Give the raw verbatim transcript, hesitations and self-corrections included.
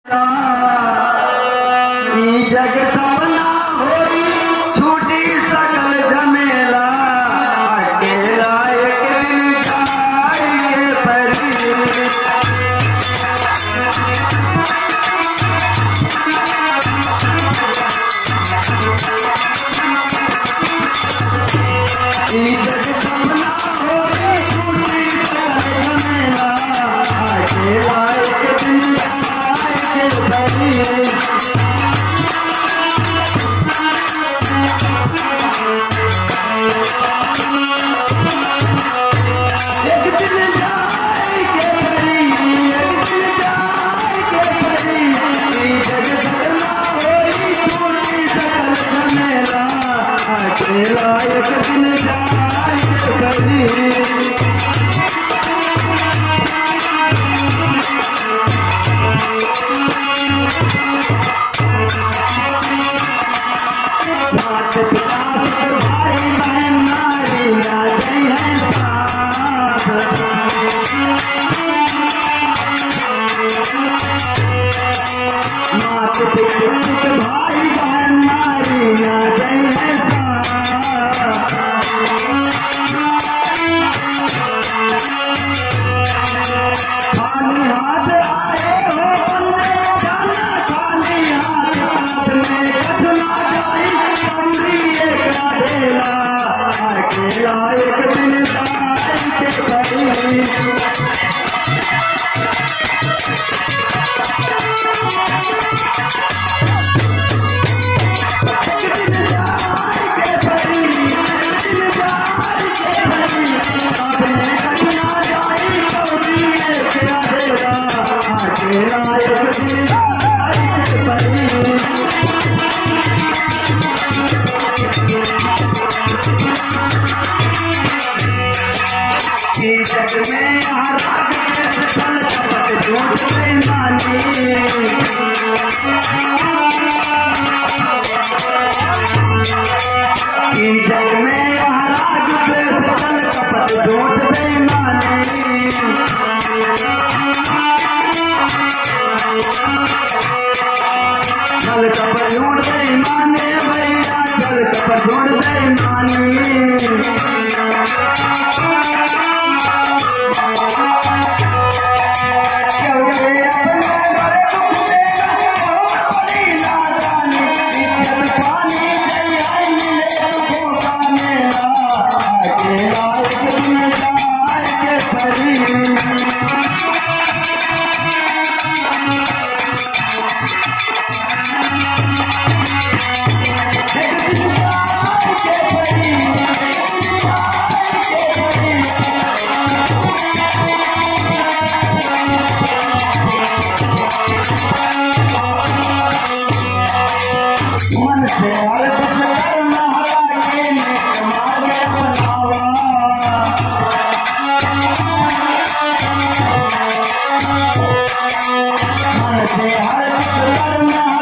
जग सपना होई छूटी सकल झमेला अकेला एक दिन जाए परी जग सपना होई छूटी सकल झमेला अकेला एक दिन जाए परी एक दिन जाए कभी मात पिता भाई बहन नारी नारी है साथ मात पिता भाई बहन नारी नारी है खाली हाथ आए हो जाना खाली हाथ हाथ में कुछ ना जाई कमरी एक ढेला अकेला एक दिन जाए के परी जग में हरा चल कपट झूठ बेईमानी जग में हरा चल कपट झूठ बेईमानी चल कपट झूठ बेईमानी भैया चल कपट झूठ बेईमानी मन से हर कुछ करना के नेक मार्ग अपनावा मन से हर कुछ करना